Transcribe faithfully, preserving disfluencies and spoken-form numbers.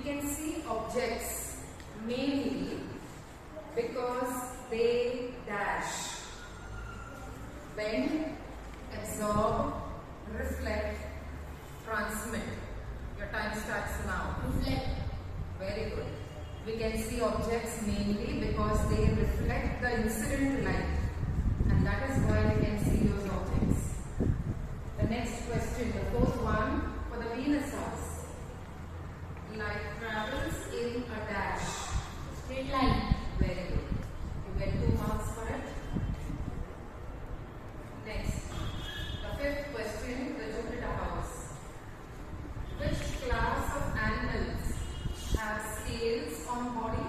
can see objects mainly because they dash, bend, absorb, reflect, transmit. Your time starts now. Reflect. Very good. We can see objects mainly because they reflect the incident light, and that is why we can see those objects. The next question, the fourth one, for the Venus house. Light travels in a dash. Straight line. Very good. You get two marks for it. Next, the fifth question, the Jupiter house. Which class of animals have scales on body